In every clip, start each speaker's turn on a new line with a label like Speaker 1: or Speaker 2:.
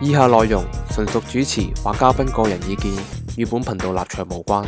Speaker 1: 以下內容純屬主持或嘉賓個人意見，與本頻道立場無關。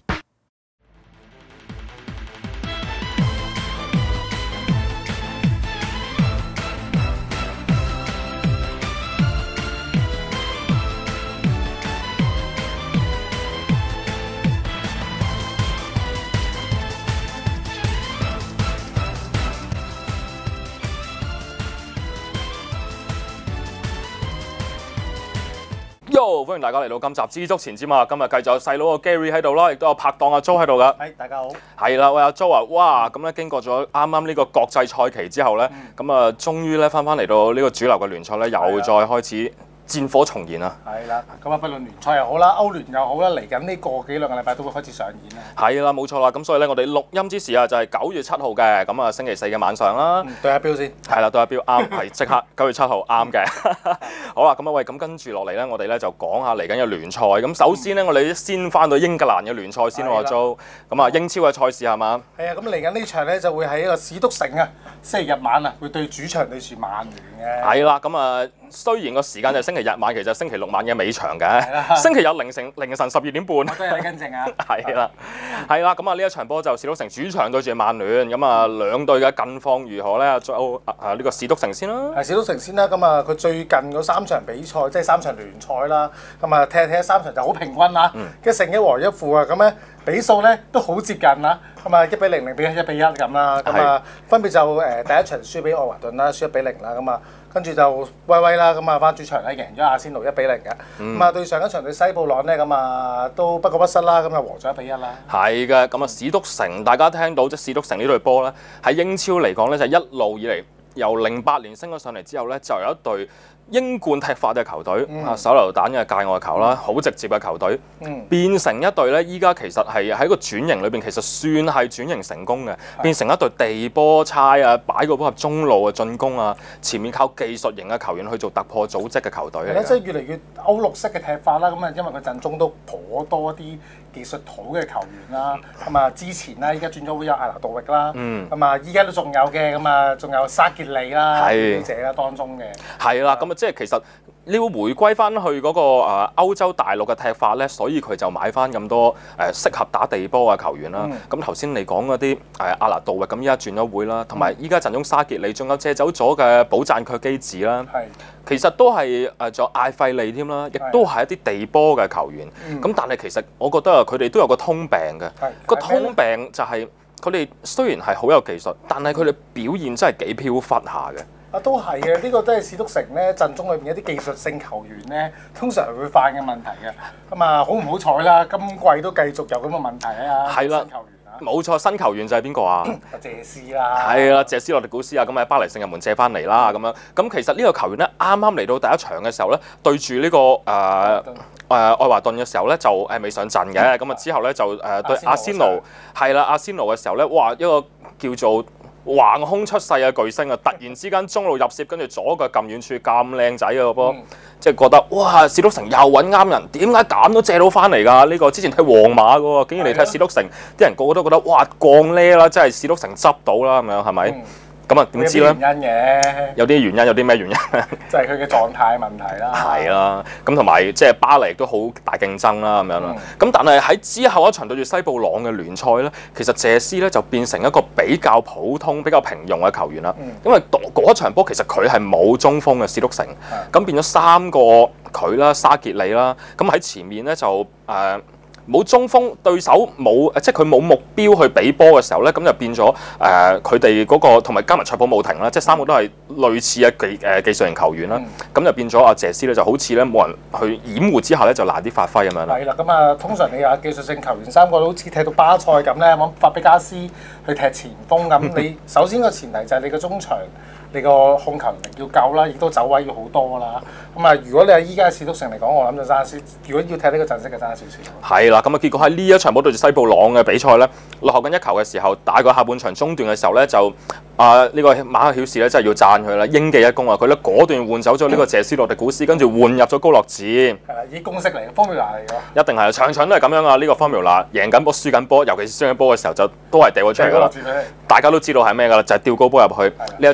Speaker 2: 歡迎大家嚟到今集知足前瞻啊！今日繼續有細佬個 Gary 喺度啦，亦都有拍檔阿 Jo 喺度噶。
Speaker 3: 大家好。係
Speaker 2: 啦，喂阿 Jo 啊，哇！咁咧經過咗啱啱呢個國際賽期之後咧，咁啊終於咧翻嚟到呢個主流嘅聯賽咧，又再開始戰火重燃啊！
Speaker 3: 係啦，咁啊，不論聯賽又好啦，歐聯又好啦，嚟緊呢個幾兩個禮拜都會開始上演啦。
Speaker 2: 係啦，冇錯啦。咁所以咧，我哋錄音之時啊，就係9月7號嘅，咁啊星期四嘅晚上啦。
Speaker 3: 對下標先。係
Speaker 2: 啦，對下標啱，係即刻9月7號啱嘅。好啦，咁啊喂，咁跟住落嚟咧，我哋咧就講下嚟緊嘅聯賽。咁首先咧，我哋先翻到英格蘭嘅聯賽先喎，Jo。咁啊，英超嘅賽事係嘛？
Speaker 3: 係啊，咁嚟緊呢場咧就會喺一個史篤城啊，星期日晚啊，會對主場對住曼聯嘅。係
Speaker 2: 啦，咁啊雖然個時間就係星期日晚，其實星期六晚嘅尾場嘅。星期日凌晨12點半。
Speaker 3: 我都有跟正啊。
Speaker 2: 係啦，咁啊呢一場波就史篤城主場對住曼聯。咁啊兩隊嘅近況如何咧？Jo呢個史篤城先啦。
Speaker 3: 係史篤城先啦。咁啊佢最近嗰3場比賽，即係3場聯賽啦。咁啊踢3場就好平均啊。嘅勝1和1負啊。咁咧比數咧都好接近啊。咁啊1-0、0-1、1-1咁啦。咁啊分別就第一場輸俾愛華頓啦，輸1-0啦。咁啊跟住就威啦。咁啊翻主場咧贏咗阿仙奴1-0嘅。咁啊對上一場對西布朗咧，咁啊都不過不失啦。咁啊和咗1-1啦。係
Speaker 2: 嘅。咁啊史篤城大家聽到即係史篤城呢隊波咧喺英超嚟講咧就一路以嚟由08年升咗上嚟之後咧就有一隊英冠踢法嘅球隊手榴彈嘅界外球啦，好直接嘅球隊，變成一隊咧，依家其實係喺個轉型裏邊，其實算係轉型成功嘅，變成一隊地波差啊，擺個波入中路嘅進攻啊，前面靠技術型嘅球員去做突破組織嘅球隊嚟嘅。
Speaker 3: 即係越嚟越歐陸式嘅踢法啦，咁啊因為佢陣中都頗多啲技術好嘅球員啦，咁啊之前啦，依家轉咗會有艾拿杜域啦，咁啊依家都仲有嘅，咁啊仲有沙傑利啦，表姐啦當中嘅。係
Speaker 2: 啦，咁啊即係其實你會回歸翻去嗰個歐洲大陸嘅踢法咧，所以佢就買翻咁多適合打地波嘅球員啦。咁頭先你講嗰啲阿拿杜域，咁依家轉咗會啦，同埋依家陣中沙傑利，仲有借走咗嘅保贊卻基治啦。其實都係仲有艾費利添啦，亦都係一啲地波嘅球員。咁但係其實我覺得佢哋都有個通病嘅，個通病就係佢哋雖然係好有技術，但係佢哋表現真係幾飄忽下嘅。
Speaker 3: 都係嘅，呢個都係史篤城咧陣中裏邊一啲技術性球員咧，通常會犯嘅問題嘅。咁啊，好唔好彩啦？今季都繼續有咁嘅問題啊！
Speaker 2: 係啦，冇錯，新球員就係邊個啊？
Speaker 3: 謝斯啦。
Speaker 2: 係啦，謝斯洛迪古斯啊，咁喺巴黎聖日門借翻嚟啦，咁樣。咁其實呢個球員咧，啱啱嚟到第一場嘅時候咧，對住呢個愛華頓嘅時候咧，就未上陣嘅。咁啊之後咧就對阿仙奴係啦，阿仙奴嘅時候咧，哇一個叫做橫空出世嘅巨星啊！突然之間中路入攝，跟住左腳撳遠處咁靚仔嘅個波，即係覺得哇！史篤城又揾啱人，點解咁都借到翻嚟㗎？呢個之前踢皇馬嘅喎，竟然嚟踢史篤城，啲人個個都覺得哇降呢啦，真係史篤城執到啦咁樣，係咪？咁啊點知咧？
Speaker 3: 原因嘅，
Speaker 2: 有啲原因，有啲咩原因？
Speaker 3: 就係佢嘅狀態問題啦。
Speaker 2: 係啦，咁同埋即係巴黎都好大競爭啦咁樣啦。咁但係喺之後一場對住西布朗嘅聯賽咧，其實謝斯咧就變成一個比較普通、比較平庸嘅球員啦。因為嗰一場波其實佢係冇中鋒嘅史篤城，咁變咗3個佢啦、沙傑利啦，咁喺前面咧就冇中鋒，對手冇即係佢冇目標去俾波嘅時候咧，咁就變咗佢哋嗰個同埋加埋卓普冇停啦，即係3個都係類似嘅技術型球員啦，咁就變咗阿謝斯咧就好似咧冇人去掩護之下咧就難啲發揮咁樣啦。
Speaker 3: 係啦，咁啊通常你話技術性球員3個都好似踢到巴塞咁咧，揾法比加斯去踢前鋒咁，你首先個前提就係你個中場。你個控球能力要夠啦，亦都走位要好多啦。咁啊，如果你係依家史篤城嚟講，我諗就爭少。如果要踢呢個陣式，就爭少少。係
Speaker 2: 啦，咁啊結果喺呢一場波對住西布朗嘅比賽咧，落後緊1球嘅時候，打過下半場中段嘅時候咧，就呢個馬克曉士咧真係要讚佢啦，英記一功啊！佢咧果斷換走咗呢個謝斯洛迪古斯，跟住換入咗高樂治。係
Speaker 3: 啦，以公式嚟嘅 formula 嚟嘅。
Speaker 2: 一定係，場場都係咁樣啊！呢個 formula 贏緊波、輸緊波，尤其是輸緊波嘅時候就都係掉咗出嚟㗎啦。大家都知道係咩㗎啦，就係吊高波入去。呢一場波就靠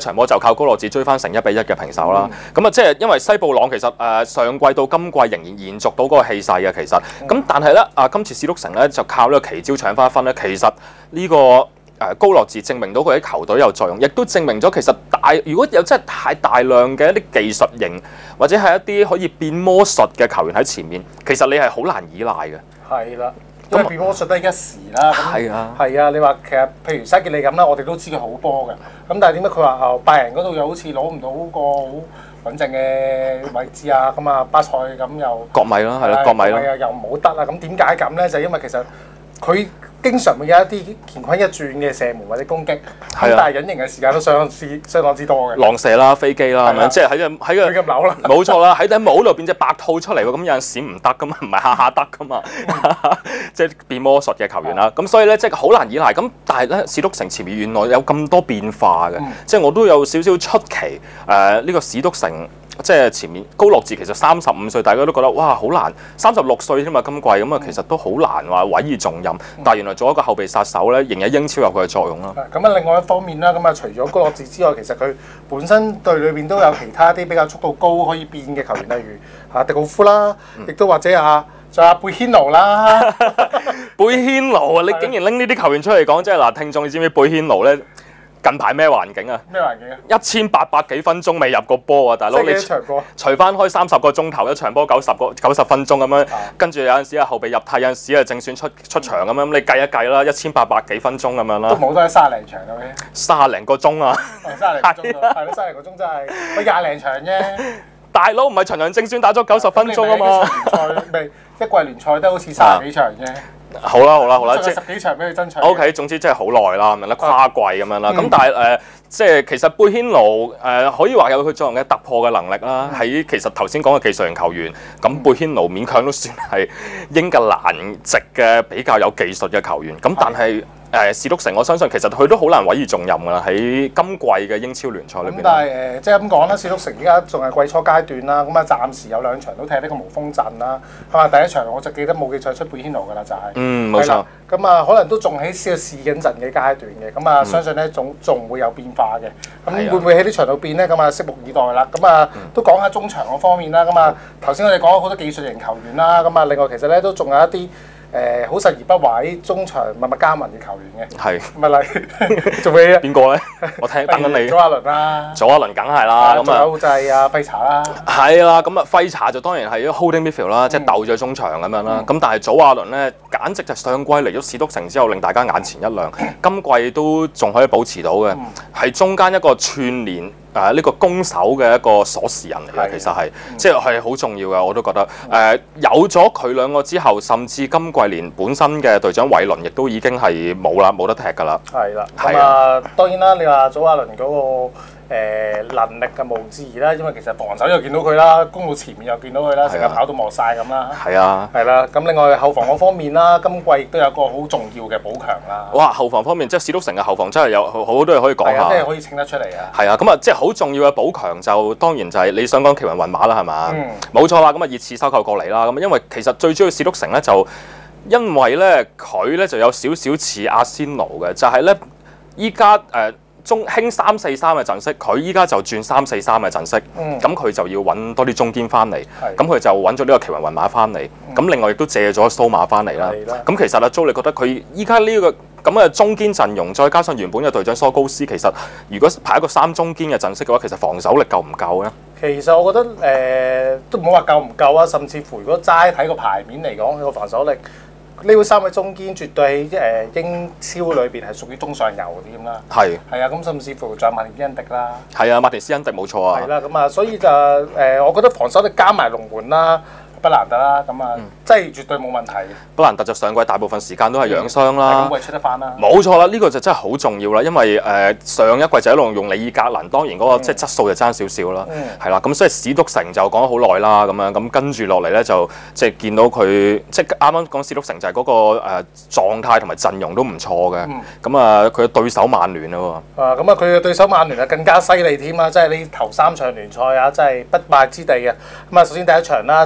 Speaker 2: 靠高樂智追翻成1-1嘅平手啦。咁啊，即係因為西布朗其實上季到今季仍然延續到嗰個氣勢嘅，其實咁但係咧今次史篤城咧就靠呢個奇招搶翻一分咧，其實呢個高樂智證明到佢喺球隊有作用，亦都證明咗其實如果有真係太大量嘅一啲技術型或者係一啲可以變魔術嘅球員喺前面，其實你係好難依賴嘅。
Speaker 3: 係啦。因為變魔術得一時啦，
Speaker 2: 係啊，
Speaker 3: 係啊，你話其實譬如西傑利咁啦，我哋都知佢好波嘅，咁但係點解佢話拜仁嗰度又好似攞唔到個好穩陣嘅位置啊？咁啊巴塞咁又
Speaker 2: 國米啦，係啦，國米啦，
Speaker 3: 又唔好得啦，咁點解咁咧？就係因為其實佢經常會有一啲乾坤一轉嘅射門或者攻擊，咁但係隱形嘅時間都相當之多嘅。
Speaker 2: 浪射啦、飛機啦，咁樣即係喺個
Speaker 3: 樓啦，
Speaker 2: 冇錯啦，喺頂帽度變隻白兔出嚟喎，咁有陣時唔得噶嘛，唔係下下得噶嘛，即係變魔術嘅球員啦。咁所以咧，即係好難依賴。咁但係咧，史篤城前面原來有咁多變化嘅，即係我都有少少出奇。呢個史篤城。即係前面高樂智其實35歲，大家都覺得哇好難，36歲添嘛今季咁啊，其實都好難話委以重任。但係原來做一個後備殺手咧，仍然英超有佢嘅作用啦。
Speaker 3: 咁啊，另外一方面啦，咁啊除咗高樂智之外，其實佢本身隊裏邊都有其他啲比較速度高可以變嘅球員，例如迪奧夫啦，亦都或者仲有貝軒奴啦。
Speaker 2: 貝軒奴啊，你竟然拎呢啲球員出嚟講，即係嗱，聽眾你知唔知貝軒奴咧？近排咩環境啊？
Speaker 3: 咩環境啊
Speaker 2: ？1800幾分鐘未入過波啊，大佬！你除翻開30個鐘頭，一場波90分鐘咁樣，跟住有陣時啊後備入替，有陣時啊正選出場咁樣，你計一計啦，1800幾分鐘咁樣啦。
Speaker 3: 都冇得30零場嘅咩
Speaker 2: ？30零個鐘啊
Speaker 3: ！30零個鐘係咯，30零個鐘真係佢20零場啫。
Speaker 2: 大佬唔係場場正選打咗90分鐘啊嘛！
Speaker 3: 一季聯賽都好似30幾場啫。
Speaker 2: 好啦，
Speaker 3: 即係10幾場俾佢爭取。
Speaker 2: OK， 總之真係好耐啦，咁樣啦，跨季咁樣啦。咁但係即係其實貝軒奴可以話有佢作用嘅突破嘅能力啦。喺其實頭先講嘅技術型球員，咁貝軒奴勉強都算係英格蘭籍嘅比較有技術嘅球員。咁但係史篤城，我相信其實佢都好難委以重任㗎啦。喺今季嘅英超聯賽裏邊。咁
Speaker 3: 但係即係咁講啦，史篤城而家仲係季初階段啦。咁啊，暫時有2場都踢呢個無鋒陣啦。係嘛？第一場我就記得冇記錯出貝軒奴㗎啦，就係。
Speaker 2: 冇錯。
Speaker 3: 咁啊，可能都仲喺試緊陣嘅階段嘅。咁啊，相信咧仲會有變化嘅。咁會唔會喺呢場度變咧？咁啊，拭目以待啦。咁啊，都講下中場嗰方面啦。咁啊，頭先我哋講咗好多技術型球員啦。咁啊，另外其實咧都仲有一啲。好實而不華喺中場默默耕耘嘅球員嘅，
Speaker 2: 係
Speaker 3: 咪嚟做咩啊？
Speaker 2: 邊個咧？我等緊你。
Speaker 3: 祖亞倫啦，
Speaker 2: 祖亞倫梗係啦，咁
Speaker 3: 啊，就係阿費查啦。
Speaker 2: 係啦，咁啊費查就當然係 holding midfield 啦，即係鬥咗中場咁樣啦。咁但係祖亞倫咧，簡直就上季嚟咗史篤城之後，令大家眼前一亮。今季都仲可以保持到嘅，係中間一個串聯。呢個攻守嘅一個鎖匙人嚟嘅，其實係即係好重要嘅，我都覺得有咗佢兩個之後，甚至今季連本身嘅隊長韋倫亦都已經係冇得踢㗎啦。
Speaker 3: 係啦，咁啊當然啦，你話祖亞倫嗰個能力嘅無置疑啦，因為其實防守又見到佢啦，攻到前面又見到佢啦，成日跑到磨晒咁啦。係啊，係啦，咁另外後防嗰方面啦，今季亦都有個好重要嘅補強啦。
Speaker 2: 哇，後防方面即係史篤城嘅後防真係有好多嘢可以講下。
Speaker 3: 即係可以稱得出嚟啊。
Speaker 2: 係啊，咁啊即係好重要嘅補強就當然就係你想講奇雲運馬啦，係嘛？冇錯啦，咁啊熱刺收購過嚟啦，咁因為其實最主要史篤城咧就因為咧佢咧就有少少似阿仙奴嘅，就係咧依家中興3-4-3嘅陣式，佢依家就轉3-4-3嘅陣式，咁佢就要揾多啲中堅翻嚟，咁佢就揾咗呢個奇雲運馬翻嚟，咁另外亦都借咗蘇馬翻嚟啦。咁其實阿租，你覺得佢依家呢個咁嘅中堅陣容，再加上原本嘅隊長蘇高斯，其實如果排一個3中堅嘅陣式嘅話，其實防守力夠唔夠咧？
Speaker 3: 其實我覺得都唔好話夠唔夠啊，甚至乎如果齋睇個牌面嚟講，佢個防守力。呢個3位中堅絕對喺英超裏邊係屬於中上游啲咁啦。係啊，咁甚至乎仲有馬田斯恩迪啦。係啊，
Speaker 2: 馬田斯恩迪冇錯啊。
Speaker 3: 係啦，咁啊，所以就我覺得防守力加埋龍門啦。不蘭特啦，咁啊，即係絕對冇問題。不
Speaker 2: 蘭特就上季大部分時間都係養傷啦，
Speaker 3: 咁佢出得翻啦。
Speaker 2: 冇錯啦，呢個就真係好重要啦，因為上一季就一路用里爾格蘭，當然嗰個即係質素就爭少少啦，係啦，咁所以史篤城就講咗好耐啦，咁樣咁跟住落嚟咧就即係見到佢即係啱啱講史篤城就係嗰個狀態同埋陣容都唔錯嘅，咁啊佢嘅對手曼聯啦喎。
Speaker 3: 咁啊佢嘅對手曼聯啊更加犀利添啊！即係你頭3場聯賽啊，真係不敗之地嘅。咁啊首先第一場啦就贏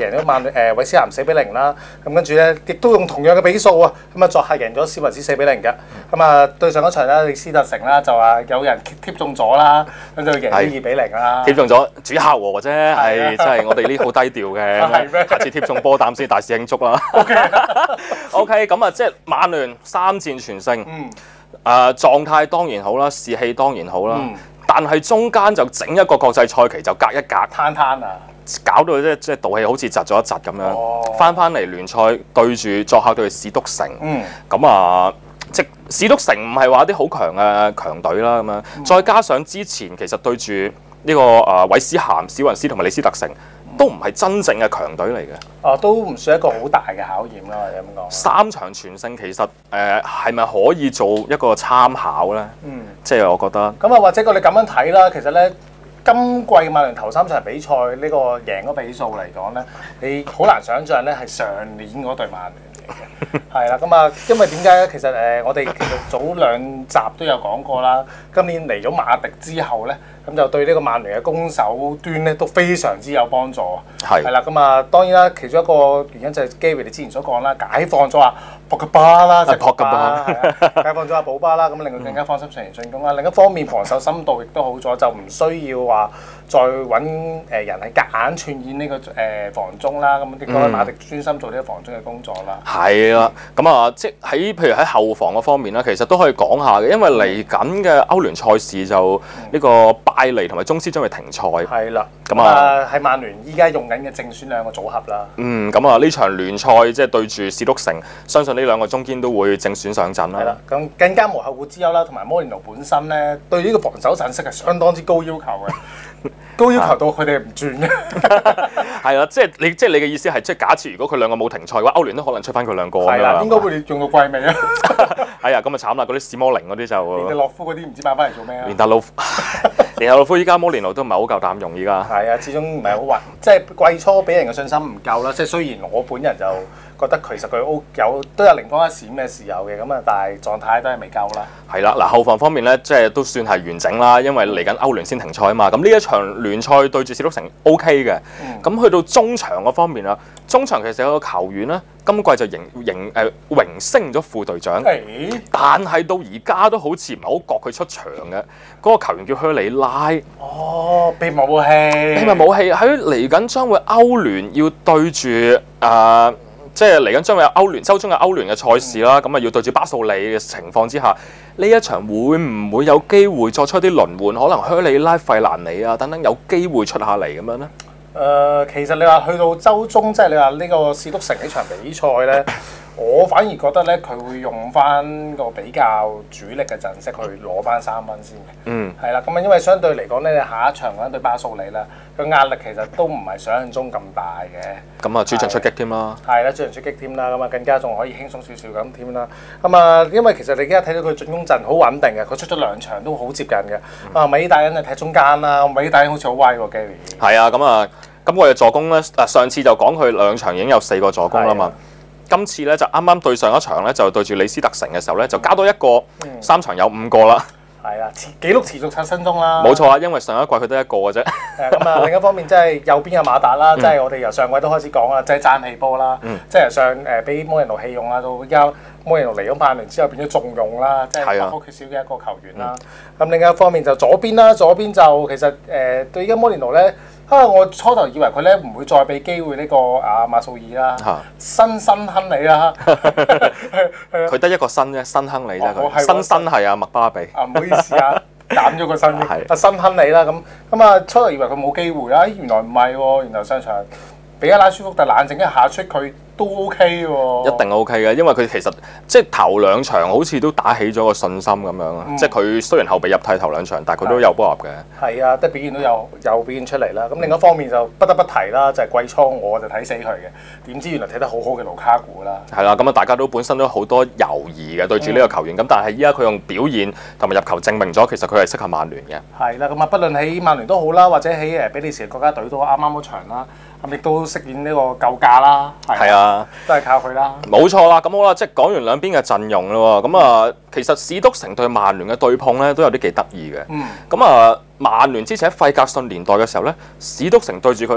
Speaker 3: 贏咗韋斯咸4-0啦。咁跟住咧，亦都用同樣嘅比數啊，咁啊作客贏咗史雲斯4-0嘅。咁啊對上嗰場咧，李斯特城啦就話有人貼中咗啦，咁就贏咗2-0啦。
Speaker 2: 貼中咗主客和啫，係真係我哋呢好低調嘅。下次貼中波膽先大肆慶祝啦。OK， 咁啊即係曼聯3戰全勝。狀態當然好啦，士氣當然好啦。但係中間就整一個國際賽期就隔一隔，攤啊，搞到即係道氣好似窒咗一窒咁樣。翻嚟聯賽對住作客對史篤城，咁啊即係史篤城唔係話啲好強嘅強隊啦咁樣。再加上之前其實對住呢個韋斯咸、史雲斯同埋李斯特城，都唔係真正嘅強隊嚟嘅。都唔算一個好大嘅考驗啦，你咁講。3場全勝其實係咪可以做一個參考咧？即係我覺得。咁啊，或者你咁樣睇啦，其實咧，今季曼聯頭3場比賽呢個贏嗰比數嚟講咧，你好難想像咧係上年嗰隊曼聯嚟嘅。係啦，咁啊，因為點解咧？其實我哋其實早2集都有講過啦。今年嚟咗馬迪之後咧。咁就對呢個曼聯嘅攻守端咧都非常之有幫助。係啦，咁啊當然啦，其中一個原因就係基維你之前所講啦，解放咗博格巴啦，解放咗保巴啦，咁令佢更加放心上嚟進攻啦。另一方面防守深度亦都好咗，就唔需要話再揾人係夾硬串演呢個防中啦。咁亦都馬迪專心做呢個防中嘅工作啦。係啦，咁啊即係譬如喺後防嗰方面啦，其實都可以講下嘅，因為嚟緊嘅歐聯賽事就呢個拜利同埋宗師將會停賽。係啦，咁啊係曼聯依家用緊嘅正選2個組合啦。咁啊呢場聯賽即係對住史篤城，相信呢2個中堅都會正選上陣啦。係啦，咁更加無後顧之憂啦，同埋摩連奴本身咧對呢個防守陣式係相當之高要求嘅。高要求到佢哋唔轉嘅。係啦，即係你嘅意思係，即係假設如果佢2個冇停賽嘅話，歐聯都可能出翻佢2個。係啦，應該會用到季尾啊。係啊，咁啊慘啦！嗰啲史摩寧嗰啲就連特洛夫嗰啲唔知買翻嚟做咩啊？連特洛夫依家摩連奴都唔係好夠膽用依家。係啊，始終唔係好穩，即係季初俾人嘅信心唔夠啦。即係雖然我本人就覺得其實佢都有靈光一閃嘅時候嘅，咁啊，但係狀態都係未夠啦。係啦，嗱後防方面咧，即係都算係完整啦，因為嚟緊歐聯先停賽啊嘛。咁呢一場聯賽對住史篤城 OK 嘅。咁去到中場嗰方面啦，中場其實有個球員咧，今季就榮升咗副隊長，但係到而家都好似唔係好覺佢出場嘅。嗰個球員叫靴里拉。秘密武器。秘密武器喺嚟緊將會歐聯要對住即係嚟緊將會有週中嘅歐聯嘅賽事啦，咁啊要對住巴素利嘅情況之下，呢一場會唔會有機會作出啲輪換？可能靴里拉、費蘭尼啊等等有機會出下嚟咁樣咧？其實你話去到週中，即係你話呢個史篤城呢場比賽咧，我反而覺得咧佢會用翻個比較主力嘅陣式去攞翻3分先嘅。係啦，咁啊因為相對嚟講咧，你下一場嗰陣對巴素利啦，個壓力其實都唔係想象中咁大嘅。咁啊主場出擊添啦。係啦，主場出擊添啦，咁啊更加仲可以輕鬆少少咁添啦。咁啊，因為其實你而家睇到佢進攻陣好穩定嘅，佢出咗2場都好接近嘅。米大恩就踢中間啦，米大恩好似好威喎 Gary。係啊，咁啊。咁我哋助攻咧，上次就講佢2場已經有4個助攻啦嘛。今次咧就啱啱對上一場咧，就對住李斯特城嘅時候咧，就加多1個，3場有5個啦。係啊，紀錄持續刷新中啦。冇錯啊，因為上一季佢得1個嘅啫。咁啊，另一方面即係右邊嘅馬達啦，即係我哋由上季都開始講啦，即係爭氣波啦，即係由上俾摩連奴棄用啦，到而家摩連奴嚟咗曼聯之後變咗重用啦，即係不可缺少嘅一個球員啦。咁另一方面就左邊啦，左邊就其實對而家摩連奴咧。我初頭以為佢咧唔會再俾機會呢個馬素爾啦，新亨利啦，佢得1個新啫，新亨利啫佢，新係麥巴比。唔好意思啊，減咗個新，新亨利啦咁啊，初頭以為佢冇機會啦，原來唔係喎，原來上場俾阿拉舒福特冷靜一下出佢。都 OK 喎，一定 OK 嘅，因為佢其實即係頭2場好似都打起咗個信心咁樣啊！即係佢雖然後備入替頭2場，但係佢都有波入嘅。係啊，即係表現都有表現出嚟啦。咁另一方面就不得不提啦，就係季初我就睇死佢嘅，點知原來睇得好好嘅盧卡古啦。係啦，咁啊大家都本身都好多猶豫嘅對住呢個球員，咁但係依家佢用表現同埋入球證明咗，其實佢係適合曼聯嘅。係啦，咁啊，不論喺曼聯都好啦，或者喺比利時國家隊都啱啱嗰場啦。咁亦都飾演呢個救駕啦，係啊，都係靠佢啦。冇錯啦，咁好啦，即係講完兩邊嘅陣容啦喎，咁啊，其實史篤城對曼聯嘅對碰咧都有啲幾得意嘅。咁啊，曼聯之前喺費格遜年代嘅時候咧，史篤城對住佢咧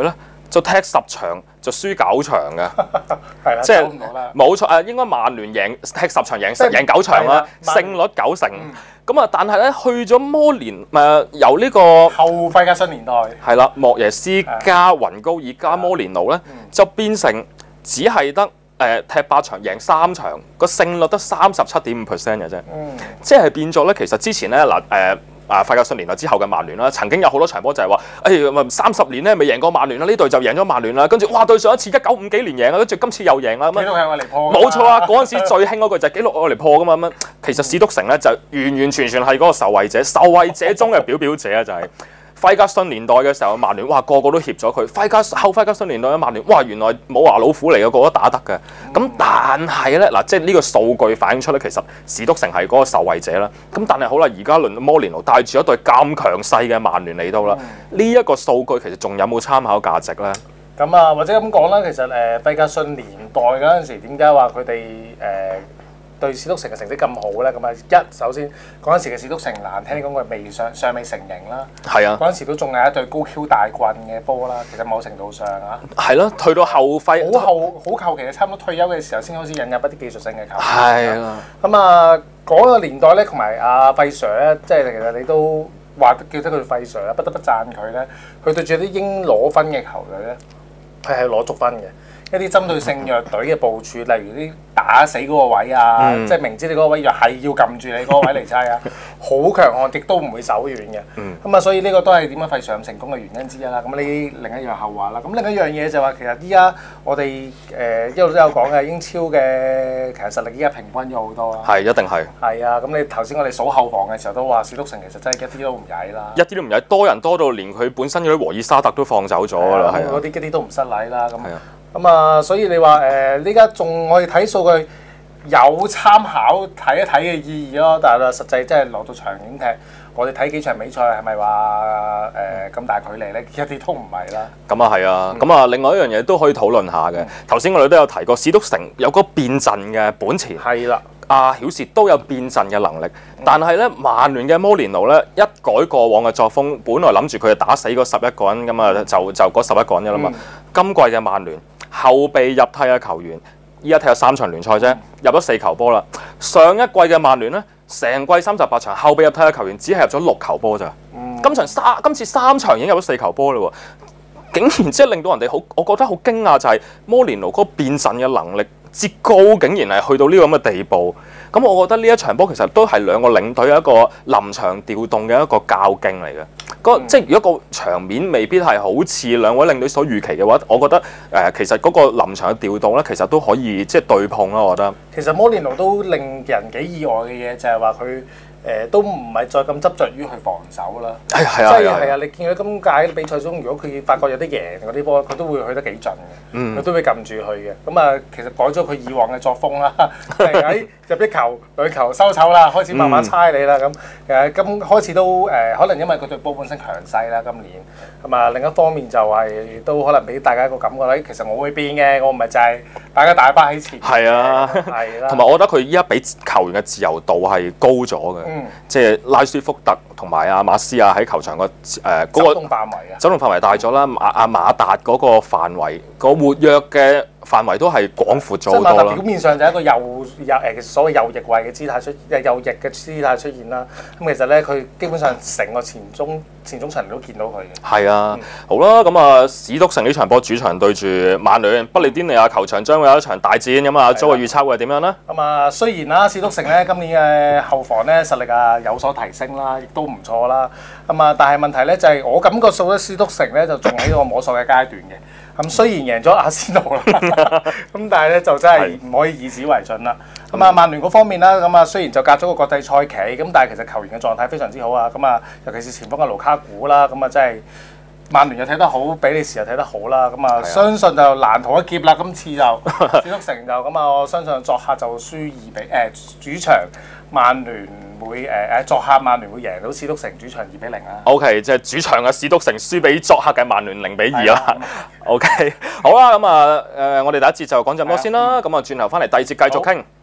Speaker 2: 就踢10場就輸9場嘅，
Speaker 3: 係啦，
Speaker 2: 即係
Speaker 3: 走唔到啦。
Speaker 2: 冇錯啊！應該曼聯踢10場贏9場啦，勝率90%。咁啊，但係咧去咗摩連由呢個
Speaker 3: 後費格遜年代
Speaker 2: 係啦，莫耶斯加雲高爾加摩連奴咧，就變成只係得踢8場贏3場，個勝率得37.5% 嘅啫。即係變咗咧，其實之前咧費格遜年代之後嘅曼聯啦，曾經有好多場波就係話，30年咧未贏過曼聯啦，呢隊就贏咗曼聯啦，跟住哇對上一次1950幾年贏啊，跟住今次又贏啦咁樣。
Speaker 3: 紀錄係我嚟破。
Speaker 2: 冇錯啊！嗰陣時最興嗰句就係紀錄我嚟破噶嘛咁樣。其實史篤城咧就完完全全係嗰個受惠者，受惠者中嘅表表者啊就係、費格遜年代嘅時候，曼聯哇個個都協咗佢。後費格遜年代嘅曼聯，哇原來冇牙老虎嚟嘅，個個都打得嘅。咁但係咧嗱，即係呢個數據反映出咧，其實史篤城係嗰個受惠者啦。咁但係好啦，而家輪到摩連奴帶住一隊咁強勢嘅曼聯嚟到啦，呢一個數據其實仲有冇參考價值咧？
Speaker 3: 咁啊，或者咁講啦，其實費格遜年代嗰陣時，點解話佢哋對史篤城嘅成績咁好咧？咁啊，首先嗰陣時嘅史篤城難聽講佢尚未成型啦。
Speaker 2: 係啊，
Speaker 3: 嗰陣時都仲係一隊高 Q 大棍嘅波啦。其實某程度上啊，
Speaker 2: 係咯，退到後費
Speaker 3: 好後期，差唔多退休嘅時候先開始引入一啲技術性嘅球員。
Speaker 2: 係啦。
Speaker 3: 咁啊，嗰個年代咧，同埋阿費 Sir 咧，即係其實你都話叫得佢費 Sir 啦，不得不讚佢咧。佢對住啲應攞分嘅球隊咧，佢係攞足分嘅。一啲針對性弱隊嘅部署，例如啲打死嗰個位啊，即係明知你嗰個位弱係要撳住你嗰個位嚟猜啊，好強悍，亦都唔會手軟嘅。咁啊，所以呢個都係點樣費上成功嘅原因之一啦。咁呢另一樣後話啦。咁另一樣嘢就話其實依家我哋一路都有講嘅英超嘅其實實力依家平均咗好多啦。
Speaker 2: 係一定係。
Speaker 3: 係啊，咁你頭先我哋數後防嘅時候都話史篤城其實真係一啲都唔曳啦。
Speaker 2: 一啲都唔曳，多人多到連佢本身嗰啲和爾沙特都放走咗啦。係
Speaker 3: 嗰啲一啲都唔失禮啦。咁啊，所以你話呢家仲我哋睇數據有參考睇一睇嘅意義咯，但係實際真係落到場景踢，我哋睇幾場比賽係咪話咁大距離咧？一啲都唔係啦。咁啊
Speaker 2: 係啊，咁啊另外一樣嘢都可以討論下嘅。頭先我哋都有提過，史篤城有個變陣嘅本錢。
Speaker 3: 係啦。
Speaker 2: 阿曉士都有變陣嘅能力，但係咧曼聯嘅摩連奴咧一改過往嘅作風，本來諗住佢係打死嗰11個人咁啊，就嗰11個人嘅啦嘛。今季嘅曼聯後備入替嘅球員，依家踢咗3場聯賽啫，入咗4球波啦。上一季嘅曼聯咧，成季38場後備入替嘅球員只係入咗6球波咋。今次3場已經入咗4球波啦喎，竟然即係令到人哋好，我覺得好驚訝就係摩連奴嗰個變陣嘅能力之高，竟然係去到呢個咁嘅地步。咁我覺得呢一場波其實都係兩個領隊一個臨場調動嘅一個較勁嚟嘅。即係如果個場面未必係好似兩位領隊所預期嘅話，我覺得其實嗰個臨場嘅調動咧，其實都可以即係對碰啦。我覺得
Speaker 3: 其實摩連奴都令人幾意外嘅嘢，就係話佢都唔係再咁執着於去防守啦。即係你見佢今屆比賽中，如果佢發覺有啲贏嗰啲波，佢都會去得幾盡嘅，佢都會撳住佢嘅。咁啊，其實改咗佢以往嘅作風啦，喺入一球兩球收手啦，開始慢慢猜你啦咁。咁開始都可能因為佢對波本身強勢啦，今年咁啊。另一方面就係都可能俾大家一個感覺咧，其實我會變嘅，我唔係就係大家大巴喺前。係
Speaker 2: 啊，
Speaker 3: 係啦。
Speaker 2: 同埋我覺得佢依家俾球員嘅自由度係高咗嘅。即係拉舒福特同埋阿馬斯亞喺球場嗰個
Speaker 3: 走動範圍啊，
Speaker 2: 走動範圍大咗啦。阿馬達嗰個範圍個活躍嘅範圍都係廣闊咗好多啦。
Speaker 3: 表面上就係一個所謂右翼位嘅姿態右翼嘅姿態出現啦。咁其實咧，佢基本上成個前中場都見到佢嘅。
Speaker 2: 係啊，好啦，咁啊，史篤城呢場波主場對住曼聯，不列顛尼亞球場將會有一場大戰咁啊，作為預測會係點樣呢？
Speaker 3: 咁啊，雖然啦，史篤城咧今年嘅後防咧實力啊有所提升啦，亦都唔錯啦。咁啊，但係問題咧就係我感覺數咧，史篤城咧就仲喺個摸索嘅階段嘅。咁雖然贏咗阿仙奴啦，咁但係咧就真係唔可以以史為準啦。咁啊，曼聯嗰方面啦，咁啊雖然就隔咗個國際賽期，咁但係其實球員嘅狀態非常之好啊。咁啊，尤其是前鋒嘅盧卡古啦，咁啊真係曼聯又睇得好，比利時又睇得好啦。咁啊，相信就難逃一劫啦。今次就史篤城就咁啊，我相信作客就輸主場曼聯會作客曼聯會贏到史篤城主場2-0啦。
Speaker 2: OK， 即係主場嘅史篤城輸俾作客嘅曼聯0-2啦。OK， 好啦，咁啊我哋第一節就講咁多先啦。咁啊轉頭翻嚟第二節繼續傾。